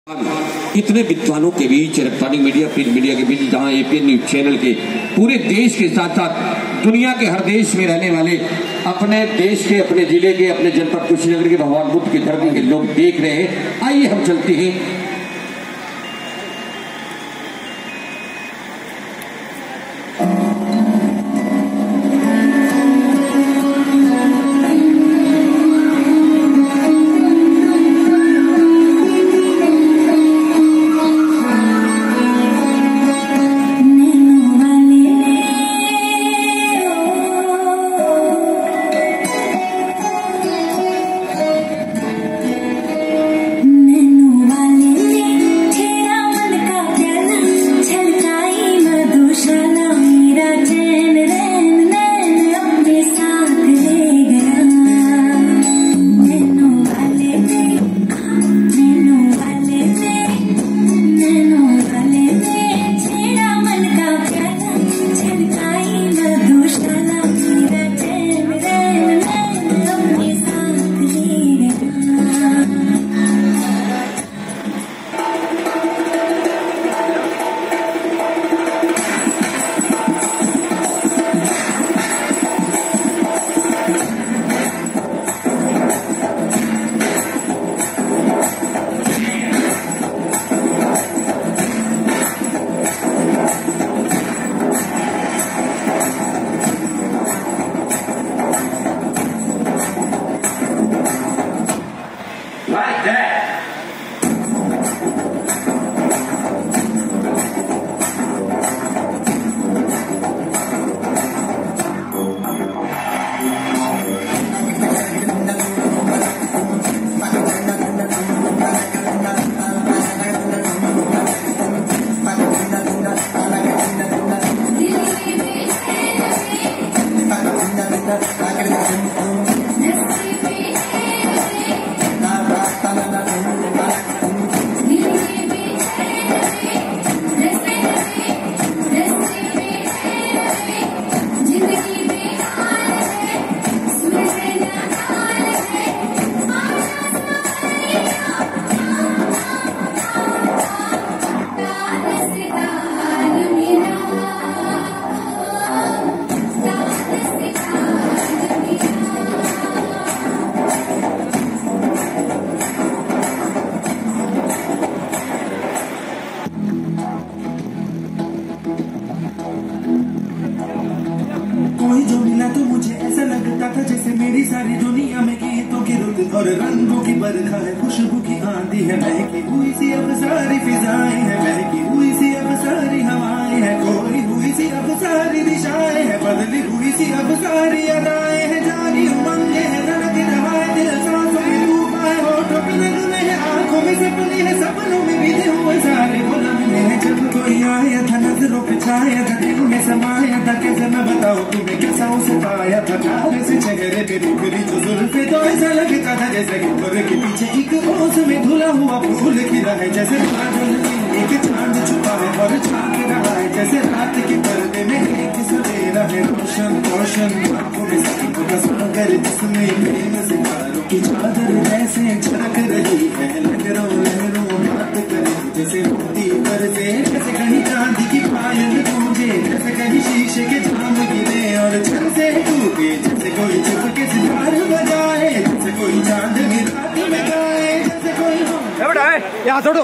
इतने विद्वानों के बीच, इलेक्ट्रॉनिक मीडिया, प्रिंट मीडिया के बीच, जहां एपीएन न्यूज चैनल के पूरे देश के साथ साथ दुनिया के हर देश में रहने वाले अपने देश के, अपने जिले के, अपने जनपद कुशीनगर के भगवान बुद्ध की धरती के लोग देख रहे हैं। आइए हम चलते हैं और रंगों की बरखा है, खुशबू की आंधी है, महकी हुई सी अब सारी फिजाएं हैं, महकी हुई सी अब सारी हवाएं हैं, खोई हुई सी अब सारी दिशाएं हैं, बदली हुई सी अब सारी अदाएं हैं, जारी उमंगे हैं, धड़क रहा है दिल, सांसों में डूबा है, होठों पे नगमे है, आंखों में सपने हैं, सपनों में बीते हुए सारे वो लम्हे हैं, जब कोई आया था नजरों पे छाया था, दिल में समाया था, कैसे मैं बताऊं तुम्हें कैसा उसे पाया था, काले से चेहरे पे बिखरी जो जुल्फे, तो ऐसा लगता था जैसे घर के पीछे एक ओस में धुला हुआ फूल खिला है, जैसे बादल में एक चांद छुपा है और झांक रहा है, जैसे रात के पर्दे में एक सवेरा है, रोशन रोशन आंखों में सपनों का सागर, जिसमें प्रेम सितारों की चादर जैसे झलक रही है, लहरों लहरों बात करे, जैसे मोती बरसे, जैसे कहीं चांदी की पायल गूंजे, जैसे कहीं शीशे के जाम गिरे और छन से टूटे, जैसे कोई चुपके सितार बजाए, जैसे कोई चांद की रात में गाए, जैसे कोई यहाँ छोड़ो।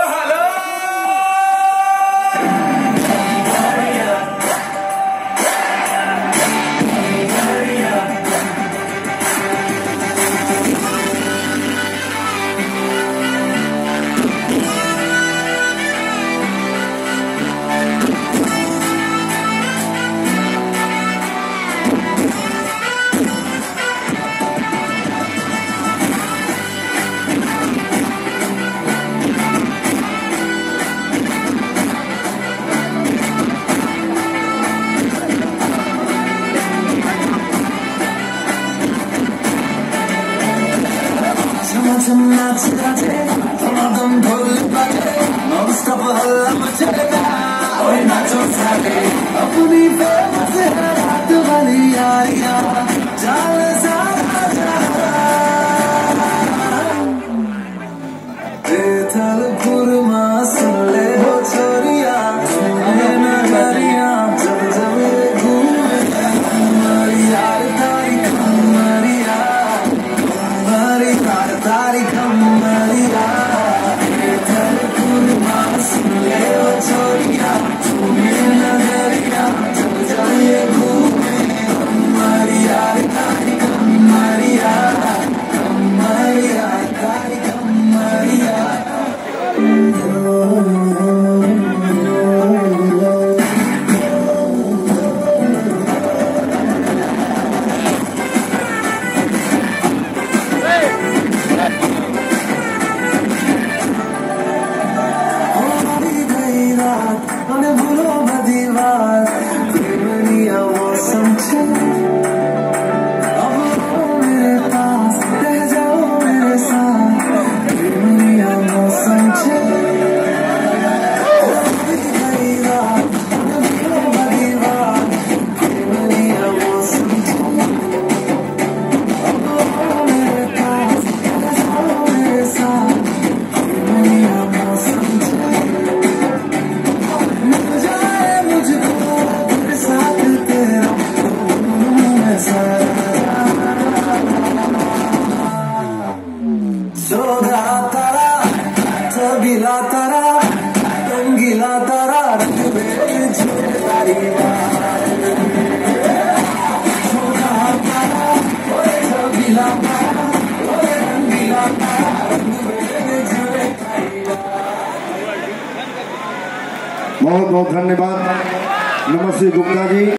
अपनी फेमस रात वाली यारियां चाल सारा रंगीला तारा रंग में झूलता रंगीला बहुत बहुत धन्यवाद। नमस्ते गुप्ता जी।